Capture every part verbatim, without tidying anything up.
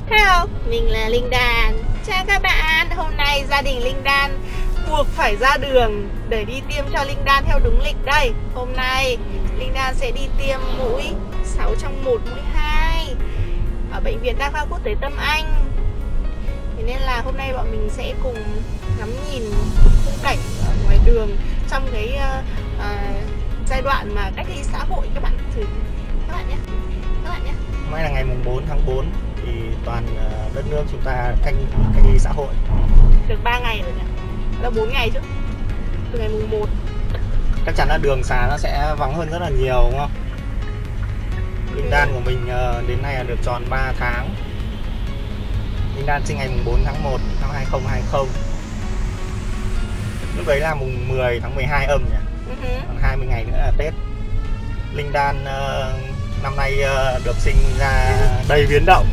Hello, mình là Linh Đan. Chào các bạn, hôm nay gia đình Linh Đan buộc phải ra đường để đi tiêm cho Linh Đan theo đúng lịch đây. Hôm nay Linh Đan sẽ đi tiêm mũi sáu trong một, mũi hai ở Bệnh viện Đa khoa Quốc tế Tâm Anh. Thế nên là hôm nay bọn mình sẽ cùng ngắm nhìn khung cảnh ở ngoài đường trong cái uh, uh, giai đoạn mà cách ly xã hội các bạn thử các bạn nhé. Các bạn nhé. Hôm nay là ngày mùng bốn tháng tư thì toàn đất nước chúng ta cách cách ly xã hội được ba ngày rồi nhỉ? Là bốn ngày chứ. Từ ngày mùng một. Chắc chắn là đường xá nó sẽ vắng hơn rất là nhiều đúng không? Linh Đan của mình đến nay là được tròn ba tháng. Linh Đan sinh ngày mùng bốn tháng một năm hai không hai không. Lúc đấy là mùng mười tháng mười hai âm nhỉ? Uh-huh. Còn hai mươi ngày nữa là Tết. Linh Đan uh, năm nay uh, được sinh ra đầy biến động.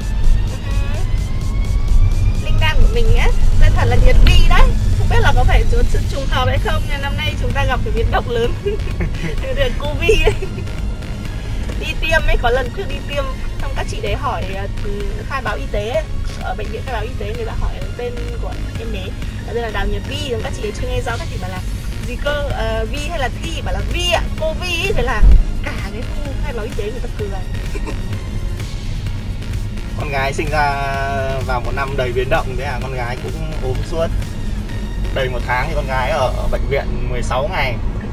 Uh-huh. Linh Đan của mình á, tên thật là Nhật Vi đấy. Không biết là có phải sự trùng hợp hay không, nhưng năm nay chúng ta gặp cái biến động lớn. Được Covid ấy. Đi tiêm ấy, có lần trước đi tiêm xong các chị đấy hỏi uh, khai báo y tế ấy. Ở bệnh viện khai báo y tế người ta hỏi tên của em bé, tên là Đào Nhật Vi, các chị ấy chưa nghe rõ, các chị bảo là gì cơ, uh, Vi hay là Thi, bảo là Vi ạ, cô Vi. Thế là cả cái khu khai báo y tế người ta cười. Con gái sinh ra vào một năm đầy biến động, thế là con gái cũng ốm suốt. Đầy một tháng thì con gái ở bệnh viện mười sáu ngày.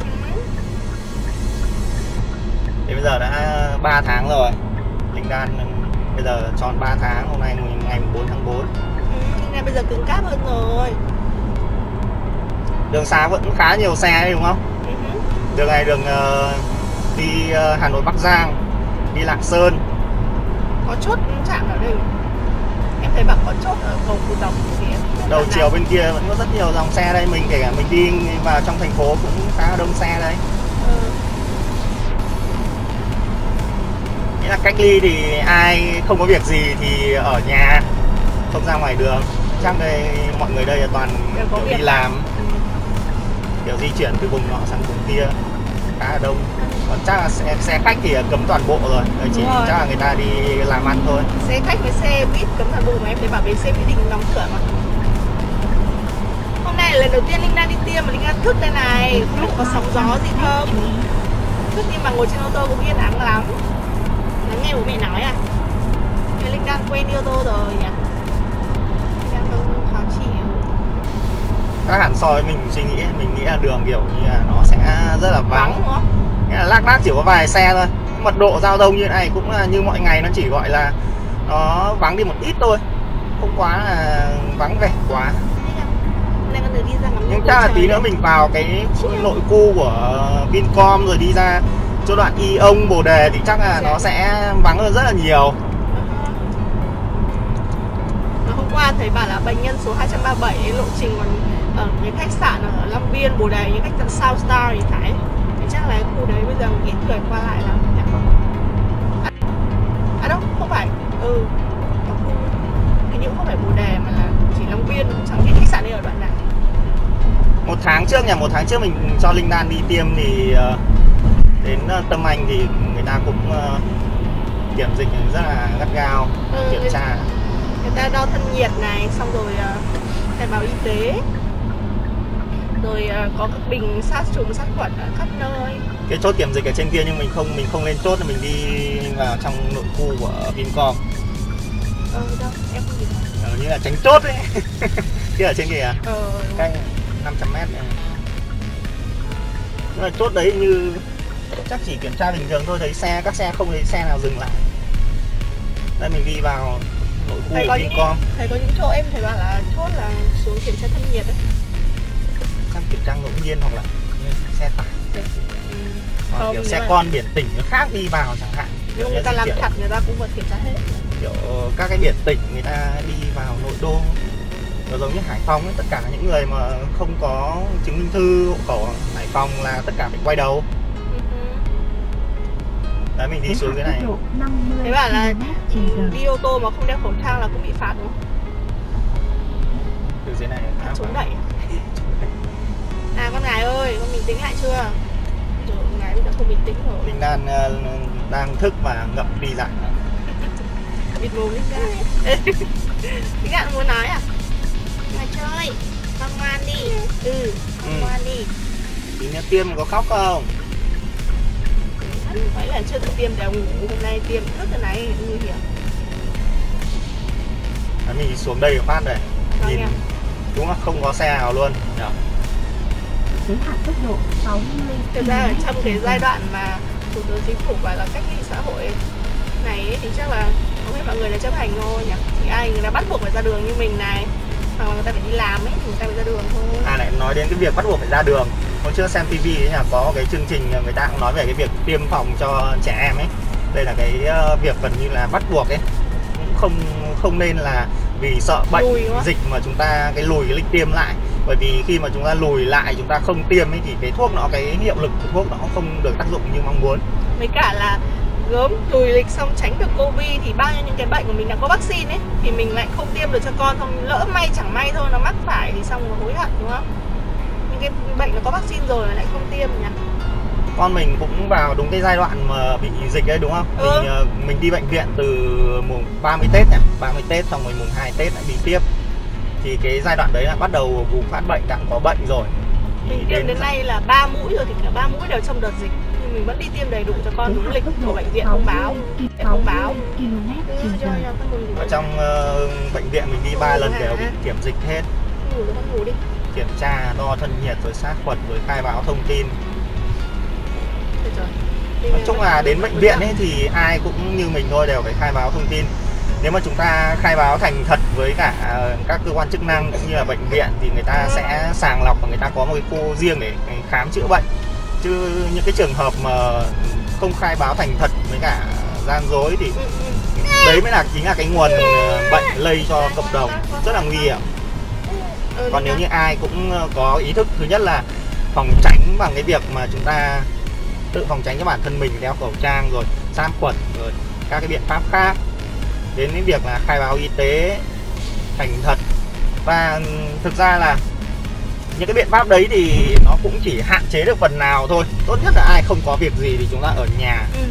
Thế bây giờ đã ba tháng rồi. Linh Đan bây giờ tròn ba tháng, hôm nay ngày bốn tháng tư. Ừ, Linh Đan bây giờ cứng cáp hơn rồi. Đường xá vẫn khá nhiều xe đấy đúng không? Ừ. Đường này đường uh, đi uh, Hà Nội Bắc Giang, đi Lạng Sơn. Có chốt chạm ở đây. Em thấy bảo có chốt ở cầu Phú Đống thì em đầu chiều bên kia vẫn có rất nhiều dòng xe đây. Mình kể cả mình đi vào trong thành phố cũng khá là đông xe đấy. Ừ. Nghĩa là cách ly thì ai không có việc gì thì ở nhà, không ra ngoài đường. Chắc đây mọi người đây là toàn đi làm, ừ. kiểu di chuyển từ vùng nọ sang vùng kia khá là đông. Còn chắc là xe, xe khách thì cấm toàn bộ rồi, rồi chỉ rồi. Chắc là người ta đi làm ăn thôi. Xe khách với xe buýt cấm toàn bộ mà em thấy bảo bến xe Mỹ Đình đóng cửa mà. Hôm nay là lần đầu tiên Linh Đan đi tiêm mà Linh Đan thức đây này, không biết có sóng gió gì không. Thức nhưng mà ngồi trên ô tô cũng yên ắng lắm. Lắng nghe bố mẹ nói à? Thế Linh Đan quen đi ô tô rồi nhỉ? Linh Đan không khó chịu. Khác hẳn so với mình suy nghĩ, mình nghĩ là đường kiểu như là nó sẽ rất là vắng, vắng đúng không? Nghĩa là lác đác chỉ có vài xe thôi. Mật độ giao thông như thế này cũng là như mọi ngày, nó chỉ gọi là nó vắng đi một ít thôi, không quá là vắng vẻ quá. Nhưng chắc là tí nữa mình vào cái nội khu của Vincom rồi đi ra chỗ đoạn Y Ông Bồ Đề thì chắc là nó sẽ vắng hơn rất là nhiều. Hôm qua thấy bảo là bệnh nhân số hai trăm ba mươi bảy lộ trình còn ở cái khách sạn ở Long Biên, Bồ Đề, những khách sạn South Star thì phải. Thì chắc là khu đấy bây giờ ít người qua lại lắm. À, à đâu, không phải. Ừ, có khu hình như không phải Bồ Đề mà là chỉ Long Biên, chẳng biết khách sạn này ở đoạn nào. Một tháng trước nhỉ, một tháng trước mình cho Linh Đan đi tiêm thì uh, đến uh, Tâm Anh thì người ta cũng uh, kiểm dịch rất là gắt gao, ừ, kiểm tra. Người ta đo thân nhiệt này, xong rồi khai uh, báo y tế, rồi uh, có các bình sát trùng sát khuẩn ở khắp nơi. Cái chốt kiểm dịch ở trên kia nhưng mình không mình không lên chốt, là mình đi vào trong nội khu của Vincom. Ờ đâu, em không nhìn thấy. Ờ, như là tránh chốt ấy. Kia ở trên kìa. Ờ. Cách năm trăm mét này. Nhưng mà chốt đấy như chắc chỉ kiểm tra bình thường thôi, thấy xe các xe không thấy xe nào dừng lại. Đây mình đi vào nội khu của Vincom. Thầy có những chỗ em thấy bảo là chốt là xuống kiểm tra thân nhiệt đấy. Sang kiểm tra ngẫu nhiên hoặc là như xe tải. Ừ. Hoặc kiểu xe con biển tỉnh nó khác đi vào chẳng hạn. Nhưng người ta làm thật người ta cũng vẫn kiểm tra hết. Kiểu các cái biển tỉnh người ta đi vào nội đô. Nó giống như Hải Phòng ấy, tất cả những người mà không có chứng minh thư hộ khẩu Hải Phòng là tất cả phải quay đầu. Đấy mình đi xuống dưới này. Thế bảo là đi ô tô mà không đeo khẩu trang là cũng bị phạt đúng không? Từ dưới này trốn đẩy. À con gái ơi, con bình tĩnh lại chưa? Rồi con gái bây giờ không bình tĩnh rồi. Linh Đan uh, đang thức và ngậm đi dặn. bịt mồm Linh Đan. Linh Đan muốn nói à? Mà chơi, con ngoan đi. Ừ, con ừ. ngoan đi. Tí nữa tiêm có khóc không? Mấy lần chưa được tiêm đều ngủ, hôm nay tiêm rất cái này nguy hiểm. À, mình xuống đây phát này, vâng nhìn đúng là không có xe nào luôn. Nhờ. Giới hạn tốc độ sáu mươi. Thực ra ở trong cái giai đoạn mà Thủ tướng Chính phủ bảo là cách ly xã hội này ấy, thì chắc là không biết mọi người đã chấp hành thôi nhỉ? Thì ai người ta bắt buộc phải ra đường như mình này, hoặc là người ta phải đi làm ấy, thì người ta phải ra đường thôi. À lại nói đến cái việc bắt buộc phải ra đường. Hôm trước xem ti vi ấy là có cái chương trình người ta cũng nói về cái việc tiêm phòng cho trẻ em ấy. Đây là cái việc gần như là bắt buộc ấy, cũng không không nên là vì sợ bệnh dịch mà chúng ta cái lùi cái lịch tiêm lại. Bởi vì khi mà chúng ta lùi lại, chúng ta không tiêm ấy thì cái thuốc nó cái hiệu lực của thuốc nó không được tác dụng như mong muốn. Với cả là gớm lùi lịch xong tránh được Covid thì bao nhiêu những cái bệnh của mình đã có vaccine ấy thì mình lại không tiêm được cho con, không lỡ may chẳng may thôi nó mắc phải thì xong rồi hối hận, đúng không? Những cái bệnh nó có vaccine rồi mà lại không tiêm nhỉ? Con mình cũng vào đúng cái giai đoạn mà bị dịch đấy đúng không? Ừ. Mình, mình đi bệnh viện từ mùng ba mươi Tết nhỉ? ba mươi Tết xong rồi mùng hai Tết lại đi tiếp. Thì cái giai đoạn đấy là bắt đầu bùng phát bệnh, đang có bệnh rồi. Mình tiêm đến, đến nay là ba mũi rồi thì cả ba mũi đều trong đợt dịch. Nhưng mình vẫn đi tiêm đầy đủ cho con đúng lịch của bệnh viện thông báo. Thông báo. Ở trong uh, bệnh viện mình đi ba lần đều bị kiểm dịch hết. Ngủ đi, con ngủ đi. Kiểm tra, đo thân nhiệt rồi sát khuẩn rồi khai báo thông tin. Nói chung là đến bệnh viện ấy thì ai cũng như mình thôi, đều phải khai báo thông tin. Nếu mà chúng ta khai báo thành thật với cả các cơ quan chức năng cũng như là bệnh viện thì người ta sẽ sàng lọc và người ta có một cái khu riêng để khám chữa bệnh. Chứ những cái trường hợp mà không khai báo thành thật với cả gian dối thì đấy mới là chính là cái nguồn bệnh lây cho cộng đồng, rất là nguy hiểm. Còn nếu như ai cũng có ý thức, thứ nhất là phòng tránh bằng cái việc mà chúng ta tự phòng tránh cho bản thân mình, đeo khẩu trang rồi sát khuẩn rồi các cái biện pháp khác, đến cái việc là khai báo y tế thành thật. Và thực ra là những cái biện pháp đấy thì nó cũng chỉ hạn chế được phần nào thôi. Tốt nhất là ai không có việc gì thì chúng ta ở nhà. Ừ.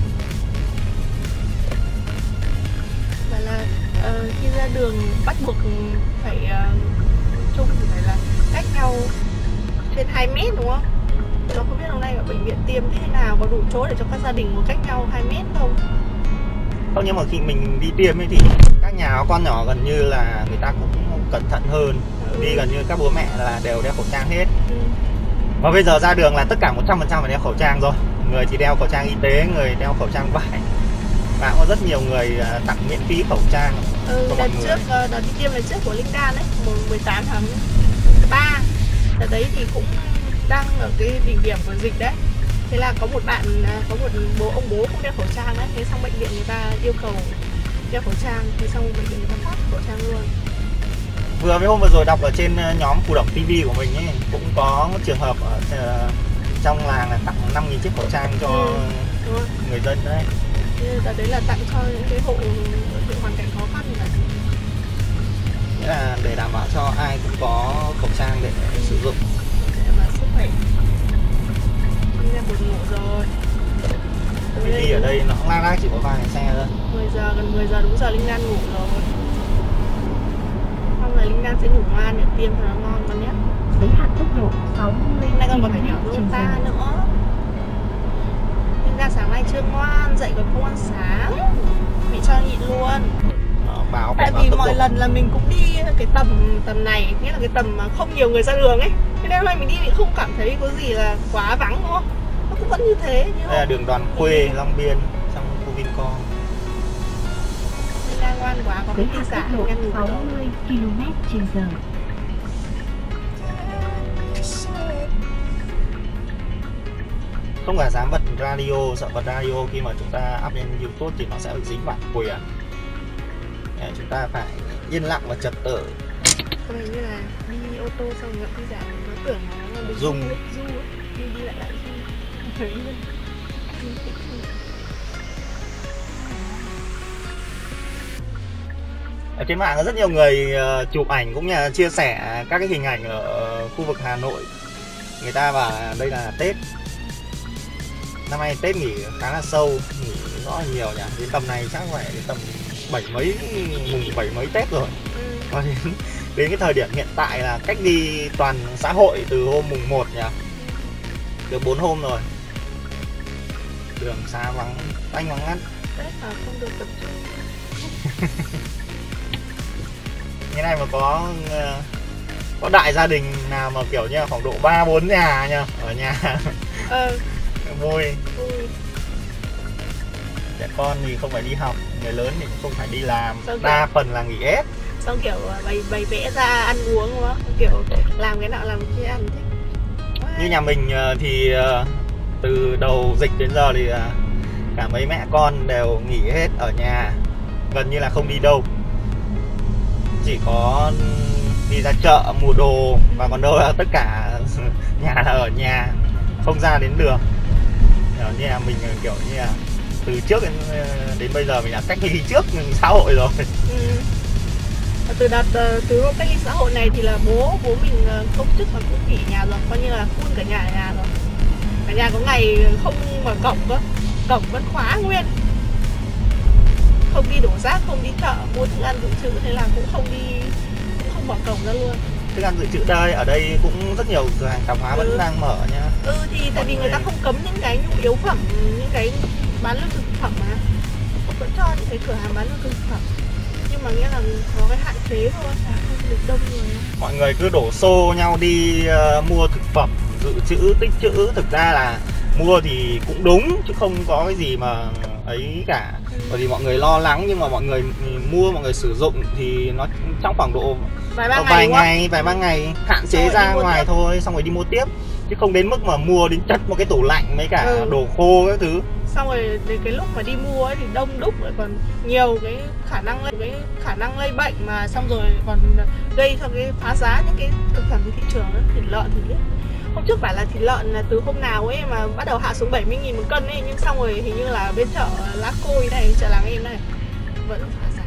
Và là uh, khi ra đường bắt buộc phải uh, chung thì phải là cách nhau trên hai mét đúng không? Nó không biết hôm nay ở bệnh viện tiêm thế nào, có đủ chỗ để cho các gia đình một cách nhau hai mét không? Không, nhưng mà khi mình đi tiêm ấy thì các nhà có con nhỏ gần như là người ta cũng cẩn thận hơn. Ừ. Đi gần như các bố mẹ là đều đeo khẩu trang hết. Ừ. Và bây giờ ra đường là tất cả một trăm phần trăm phải đeo khẩu trang rồi. Người thì đeo khẩu trang y tế, người đeo khẩu trang vải. Và có rất nhiều người tặng miễn phí khẩu trang. Ừ, cho đợt mọi người. trước, đợt đi tiêm lần trước của Linh Đan ấy, mười tám tháng ba. Đợt đấy thì cũng đang ở cái đỉnh điểm của dịch đấy. Thế là có một bạn, có một bố ông bố không đeo khẩu trang đấy. Thế xong bệnh viện người ta yêu cầu đeo khẩu trang. Thế xong bệnh viện người ta phát khẩu trang luôn. Vừa mới hôm vừa rồi đọc ở trên nhóm Phù Đổng ti vi của mình ấy, cũng có một trường hợp ở uh, trong làng là tặng năm nghìn chiếc khẩu trang cho ừ, người dân đấy. Thế đấy là tặng cho những cái hộ hoàn cảnh khó khăn này. Nghĩa là để đảm bảo cho ai cũng có khẩu trang để ừ. sử dụng. Để mà sức khỏe. Đi ra buồn ngủ rồi. Mình đi ở đây nó cũng lang lang chỉ có vài xe thôi. mười giờ, gần mười giờ đúng giờ Linh Đan ngủ rồi. Hôm nay Linh Đan sẽ ngủ ngoan để tiêm cho nó ngon con nhé. Giới hạn tốc độ sáu mươi. Nay con còn phải nhỏ hơn ta nữa. Linh Đan sáng nay chưa ngoan, dậy còn không ăn sáng. Bị cho nhịn luôn. Đó, báo tại vì mọi lần là mình cũng đi cái tầm tầm này, nghĩa là cái tầm mà không nhiều người ra đường ấy. Thế nên hôm nay mình đi mình không cảm thấy có gì là quá vắng đúng không? Nó cũng vẫn như thế. Đây là đường Đoàn Khuê, Long Biên, trong khu Vincom. Linh Đan ngoan quá, có cái tin giả Linh Đan ngủ sáu mươi ki lô mét trên giờ. Không phải dám bật radio, sợ bật radio khi mà chúng ta up lên YouTube thì nó sẽ bị dính bản quyền. Nên chúng ta phải yên lặng và trật tự. Có hình như là đi ô tô xong gặp tin giả nó tưởng nó là Dung du đi đi lại lại du. Ở trên mạng có rất nhiều người chụp ảnh cũng như là chia sẻ các cái hình ảnh ở khu vực Hà Nội. Người ta bảo đây là Tết. Năm nay Tết nghỉ khá là sâu, nghỉ rõ là nhiều nhỉ. Đến tầm này chắc phải đến tầm bảy mấy mùng bảy mấy Tết rồi. Ừ. Và đến, đến cái thời điểm hiện tại là cách ly toàn xã hội từ hôm mùng một nhỉ, được bốn hôm rồi. Đường xa vắng tanh vắng ngắt. Tết mà không được tập trung. Như này mà có có đại gia đình nào mà kiểu như khoảng độ ba bốn nhà nha, ở nhà Ờ. vui. Vui. Trẻ con thì không phải đi học, người lớn thì cũng không phải đi làm, Sao đa kiểu... phần là nghỉ ép. Xong kiểu bày bày vẽ ra ăn uống đúng không? Kiểu làm cái nào làm cái ăn thích. Như nhà mình thì từ đầu dịch đến giờ thì cả mấy mẹ con đều nghỉ hết ở nhà, gần như là không đi đâu, chỉ có đi ra chợ mua đồ, và còn đâu là tất cả nhà là ở nhà, không ra đến đường. Ở nhà mình kiểu như là từ trước đến, đến bây giờ mình đã cách ly trước xã hội rồi. Ừ. Từ đợt từ hôm cách ly xã hội này thì là bố bố mình công chức mà cũng nghỉ nhà rồi, coi như là full cả nhà ở nhà rồi. Cả nhà có ngày không mở cổng cơ, cổng vẫn khóa nguyên, không đi đổ rác, không đi chợ mua thức ăn dự trữ, thế là cũng không đi, cũng không mở cổng ra luôn. Thức ăn dự trữ đây, ở đây cũng rất nhiều cửa hàng tạp hóa vẫn ừ. đang mở nha. Ừ thì tại vì người ta không cấm những cái nhu yếu phẩm, những cái bán lương thực thực phẩm mà vẫn cho những cái cửa hàng bán lương thực thực phẩm, nhưng mà nghĩa là có cái hạn chế thôi, là không được đông người. Mọi người cứ đổ xô nhau đi uh, mua thực phẩm dự trữ, tích trữ. Thực ra là mua thì cũng đúng chứ không có cái gì mà ấy cả. Ừ. Bởi vì mọi người lo lắng, nhưng mà mọi người mua, mọi người sử dụng thì nó trong khoảng độ vài ba vài ngày, ngày, vài ba ngày hạn chế ra ngoài tiếp. Thôi, xong rồi đi mua tiếp, chứ không đến mức mà mua đến chất một cái tủ lạnh mấy cả ừ. đồ khô các thứ. Xong rồi đến cái lúc mà đi mua ấy thì đông đúc, lại còn nhiều cái khả năng lây cái khả năng lây bệnh, mà xong rồi còn gây cho cái phá giá những cái thực phẩm trên thị trường ấy. Thịt lợn thì biết hôm trước bảo là thịt lợn là từ hôm nào ấy mà bắt đầu hạ xuống bảy mươi nghìn một cân ấy, nhưng xong rồi hình như là bên chợ Lá Côi này, chợ Làng Em này vẫn phá giá.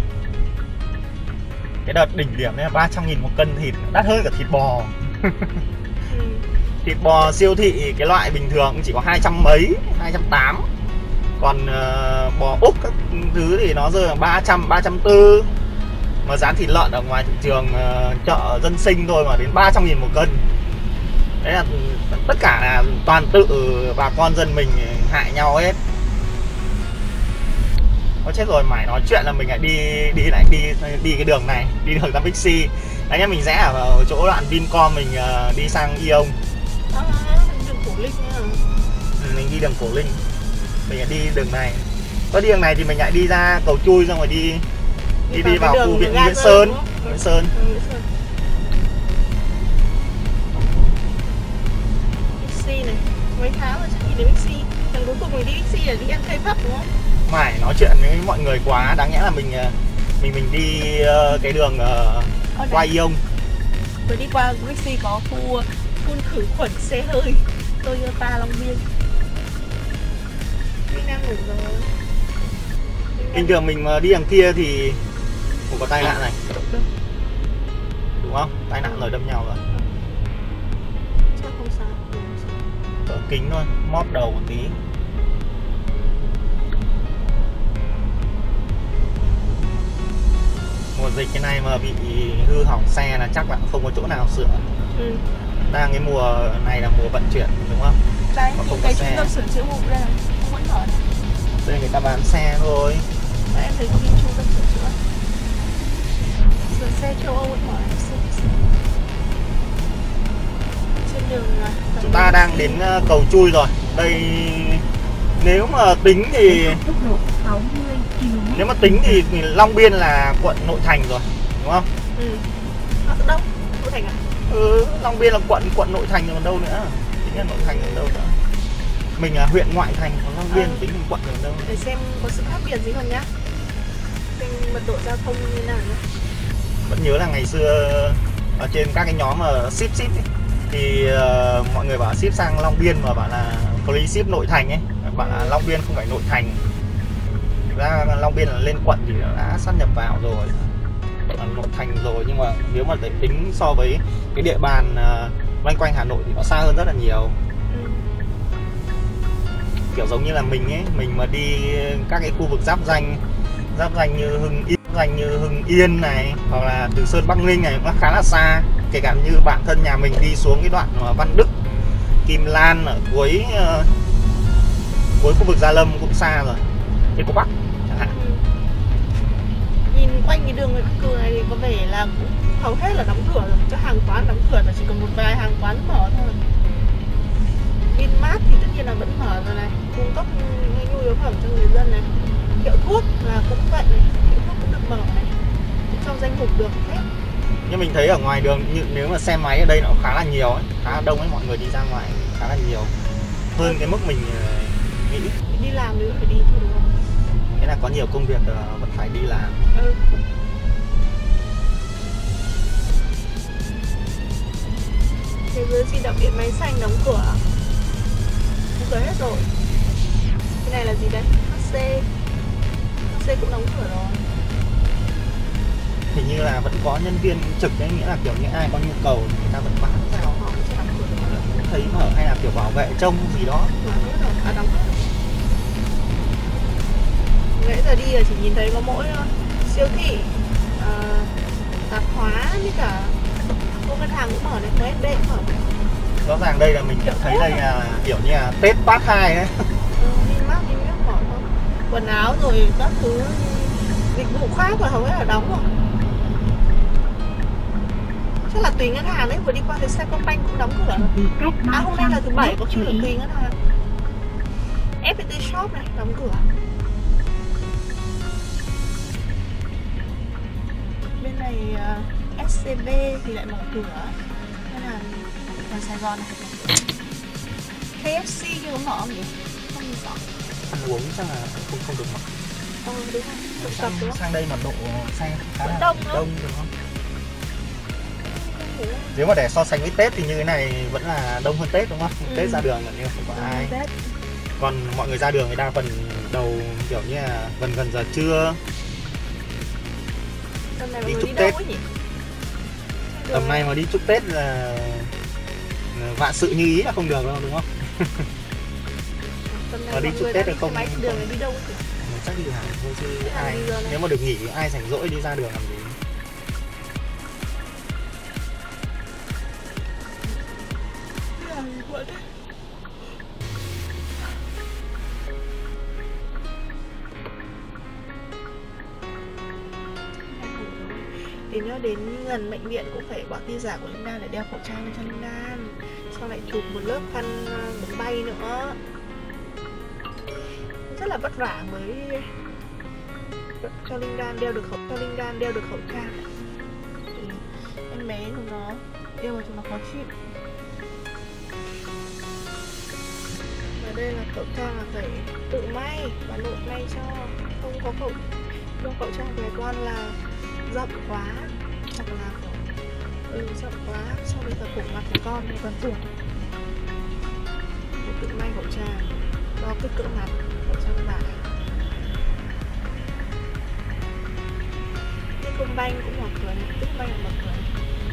Cái đợt đỉnh điểm này ba trăm nghìn một cân thịt, đắt hơn cả thịt bò. Ừ. Thịt bò siêu thị cái loại bình thường chỉ có hai trăm mấy, hai trăm tám. Còn uh, bò Úc các thứ thì nó rơi vào ba trăm, ba trăm tư. Mà giá thịt lợn ở ngoài thị trường uh, chợ dân sinh thôi mà đến ba trăm nghìn một cân. Đấy là tất cả là toàn tự bà con dân mình hại nhau hết. Có chết rồi, mày nói chuyện là mình lại đi đi lại đi đi cái đường này, đi đường ra Bixi. Đấy nhá, mình rẽ ở chỗ đoạn Vincom, mình uh, đi sang Ion. À, đường Cổ Linh nữa. Ừ, mình đi đường Cổ Linh. Mình lại đi đường này. Có đi đường này thì mình lại đi ra cầu Chui, xong rồi đi đi đi, đi vào khu viện Nguyễn Sơn. Nguyễn Sơn. Ừ, Bixi này, mấy tháng rồi chắc đi đến Bixi. Lần cuối cùng mình đi Bixi là đi ăn cây Pháp đúng không? Mày nói chuyện với mọi người quá, đáng nhẽ là mình mình mình đi uh, cái đường uh, qua Ion. Rồi đi qua Bixi có khu phun khử khuẩn xe hơi Toyota Long Biên. Mình đang ngủ rồi. Bình thường mình mà đi đằng kia thì không có tai nạn này, đúng không? Tai nạn rồi đâm nhau rồi. Chắc không sao. Ở kính thôi, móp đầu một tí. Mùa dịch cái này mà bị hư hỏng xe là chắc là không có chỗ nào sửa. Ừ. Đang cái mùa này là mùa vận chuyển đúng không? Đấy, mà không cái trung tâm sửa chữa vụ đây là không vẫn mở này. Đây người ta bán xe thôi. Đấy, em thấy có đi trung tâm sửa chữa. Sửa xe châu Âu vẫn mở này. Trên đường là chúng ta đang đến cầu Chui rồi. Đây nếu mà tính thì nếu mà tính thì Long Biên là quận nội thành rồi, đúng không? Ừ. Đâu? Nội thành à? Ừ, Long Biên là quận quận nội thành rồi còn đâu nữa. Tính là nội thành ở đâu nữa. Mình là huyện ngoại thành, còn Long Biên à, tính là quận ở đâu nữa. Để xem có sự khác biệt gì không nhá. Xem mật độ giao thông như nào nhá. Vẫn nhớ là ngày xưa ở trên các cái nhóm mà ship ship ấy, thì uh, mọi người bảo ship sang Long Biên mà bảo là free ship nội thành ấy, bảo là Long Biên không phải nội thành. Thực ra Long Biên là lên quận thì đã sát nhập vào rồi, là nội thành rồi, nhưng mà nếu mà để tính so với cái địa bàn uh, loanh quanh Hà Nội thì nó xa hơn rất là nhiều. Ừ. Kiểu giống như là mình ấy, mình mà đi các cái khu vực giáp danh giáp danh như Hưng Yên, danh như Hưng Yên này, hoặc là Từ Sơn Bắc Ninh này cũng khá là xa. Kể cả như bạn thân nhà mình đi xuống cái đoạn Văn Đức, Kim Lan ở cuối uh, cuối khu vực Gia Lâm cũng xa rồi. Eco Park chẳng hạn. Ừ. Nhìn quanh cái đường cửa này thì có vẻ là cũng hầu hết là đóng cửa rồi, các hàng quán đóng cửa, là chỉ còn một vài hàng quán mở thôi. Vinmart thì tất nhiên là vẫn mở rồi này, cung cấp nhu yếu phẩm cho người dân này. Hiệu thuốc là cũng vậy này, hiệu thuốc cũng được mở này, cũng trong danh mục được hết. Nhưng mình thấy ở ngoài đường, như nếu mà xe máy ở đây nó khá là nhiều ấy, khá là đông ấy, mọi người đi ra ngoài khá là nhiều, hơn cái mức mình nghĩ. Đi làm nữa phải đi thôi đúng không? Nghĩa là có nhiều công việc vẫn phải đi làm. Ừ. Thế giới di động điện máy xanh đóng cửa, đóng cửa hết rồi. Cái này là gì đấy? hát xê, hát xê cũng đóng cửa rồi. Hình như là vẫn có nhân viên trực đấy, nghĩa là kiểu những ai có nhu cầu thì người ta vẫn bán sao họ cũng thấy mở, hay là kiểu bảo vệ trông gì đó. À, đóng hết rồi. Nãy giờ đi là chỉ nhìn thấy có mỗi uh, siêu thị, uh, tạp hóa với cả cô ngân hàng cũng mở đấy, em bê cũng mở. Rõ ràng đây là mình cảm thấy đây là kiểu như là Tết Part hai đấy. Ừ, Vinmart, Vinmart mở thôi. Quần áo rồi các thứ dịch vụ khác là hầu hết là đóng rồi. Chắc là tùy ngân hàng đấy, vừa đi qua thấy Sacombank cũng đóng cửa rồi. À, hôm nay là thứ bảy, có khi là tùy ngân hàng. ép pê tê Shop này đóng cửa. Bên này uh, ét xê bê thì lại mở cửa. Ngân hàng ở Sài Gòn này. ca ép xê chưa có mở không nhỉ? Không rõ. Ăn uống chắc là không không được mở. Ờ đúng rồi, tụ tập đúng không? Sang đây mật độ xe khá là đông, đông đúng không? Nếu mà để so sánh với Tết thì như thế này vẫn là đông hơn Tết đúng không? Ừ. Tết ra đường là như không có ai. Tết. Còn mọi người ra đường người ta phần đầu kiểu như là gần gần giờ trưa. Đi chúc Tết. Tầm này mà đi chúc Tết là vạn sự như ý là không được đâu đúng không? Mà đi chúc Tết là không. Đường này đi đâu thì? Chắc đi hàng thôi chứ ai, nếu mà được nghỉ thì ai rảnh rỗi đi ra đường làm gì. Thì nhớ đến gần bệnh viện cũng phải bỏ tin giả của Linh Đan để đeo khẩu trang cho Linh Đan, sau lại chụp một lớp khăn bóng bay nữa, rất là vất vả mới cho Linh Đan đeo được khẩu cho Linh Đan đeo được khẩu trang. Thì em bé chúng nó đeo mà chúng nó khó chịu. Và đây là khẩu trang là phải tự may, bà nội may cho, không có khẩu không khẩu trang về con là rộng quá hoặc là ừ, rộng quá so với cả cổ mặt của con thì còn tuổi. Để tự may khẩu trang đo kích cỡ mặt khẩu trang vải. Techcombank cũng mở cửa này, Techcombank cũng mở cửa này.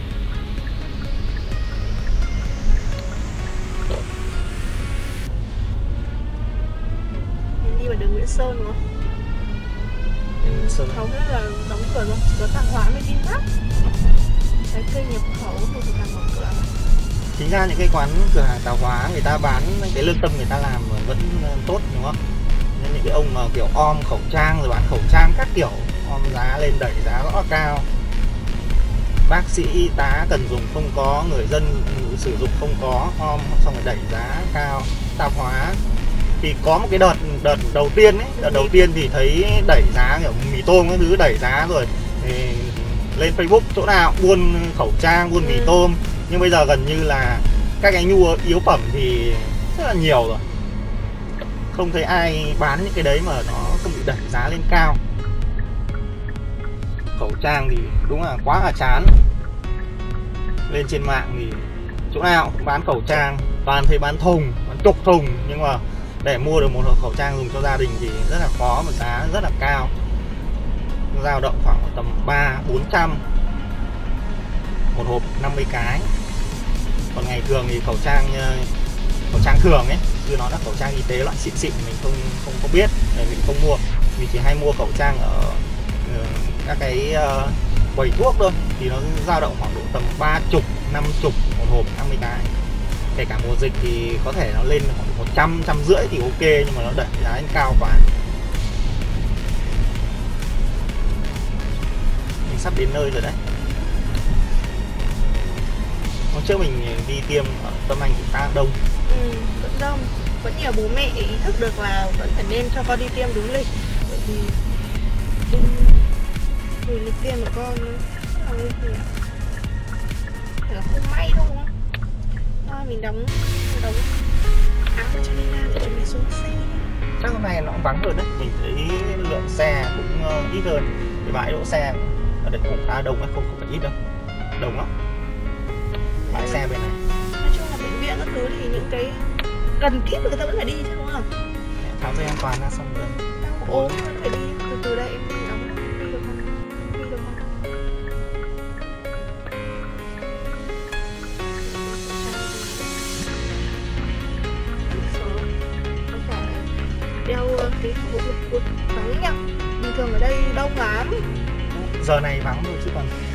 Mình đi vào đường Nguyễn Sơn đúng không? Ừ, hầu hết là đóng cửa rồi, chỉ có tạp hóa với Vinmart. Cái cây nhập khẩu thì người ta mở cửa. Chính ra những cái quán cửa hàng tạp hóa người ta bán cái lương tâm người ta làm vẫn tốt đúng không? Nên những cái ông mà kiểu om khẩu trang rồi bán khẩu trang các kiểu, om giá lên đẩy giá rõ cao. Bác sĩ y tá cần dùng không có, người dân sử dụng không có, om xong rồi đẩy giá cao. Tạp hóa thì có một cái đợt đợt đầu tiên ấy, đợt đầu tiên thì thấy đẩy giá kiểu mì tôm các thứ đẩy giá rồi thì lên Facebook chỗ nào buôn khẩu trang, buôn mì tôm. Nhưng bây giờ gần như là các cái nhu yếu phẩm thì rất là nhiều rồi, không thấy ai bán những cái đấy mà nó không bị đẩy giá lên cao. Khẩu trang thì đúng là quá là chán. Lên trên mạng thì chỗ nào cũng bán khẩu trang, toàn thấy bán thùng, bán chục thùng, nhưng mà để mua được một hộp khẩu trang dùng cho gia đình thì rất là khó, mà giá rất là cao, dao động khoảng tầm ba bốn trăm một hộp năm mươi cái. Còn ngày thường thì khẩu trang khẩu trang thường ấy, chứ nó là khẩu trang y tế loại xịn xịn mình không không có biết để mình không mua. Mình chỉ hay mua khẩu trang ở uh, các cái uh, quầy thuốc thôi, thì nó dao động khoảng độ tầm ba mươi, năm mươi một hộp năm mươi cái. Kể cả mùa dịch thì có thể nó lên khoảng một trăm, trăm rưỡi thì ok, nhưng mà nó đẩy giá lên cao quá. Mình sắp đến nơi rồi đấy. Hôm trước mình đi tiêm ở Tâm Anh cũng khá đông. Ừ, vẫn đông. Vẫn nhiều bố mẹ ý thức được là vẫn phải nên cho con đi tiêm đúng lịch. Bởi vì vì lịch tiêm của con nó là nguy hiểm. Phải là không may thôi đúng không? Thôi mình đóng đóng áo cho Linh Lan để chuẩn bị xuống xe. Chắc hôm nay nó cũng vắng hơn đấy. Mình thấy lượng xe cũng ít hơn. Cái bãi đỗ xe ở đây cũng khá đông, không không phải ít đâu. Đông lắm. Bãi xe bên này. Nói chung là bệnh viện các thứ thì những cái cần thiết người ta vẫn phải đi chứ đúng không? Tháo dây an toàn ra xong rồi. Đau ốm vẫn phải đi. Từ từ đây em đóng đi được không? Đi được không? Không phải đeo cái bộ lực vắng nhá. Bình thường ở đây đông lắm. Giờ này vắng thôi chứ còn